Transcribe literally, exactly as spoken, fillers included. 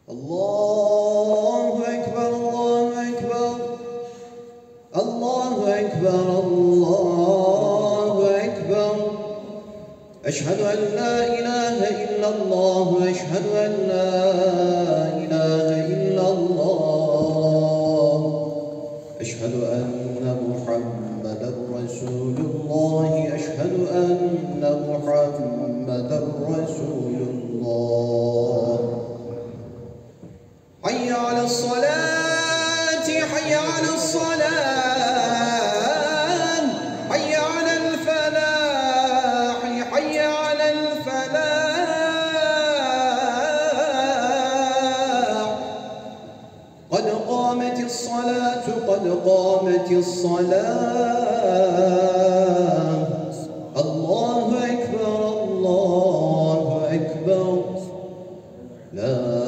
الله أكبر الله أكبر الله أكبر الله أكبر. أشهد أن لا إله إلا الله أشهد أن لا إله إلا الله. أشهد أن محمدا رسول الله أشهد أن محمدا رسول الله. حي على الصلاة حي على الصلاة حي على الفلاح حي على الفلاح. قد قامت الصلاة قد قامت الصلاة. الله أكبر الله أكبر. لا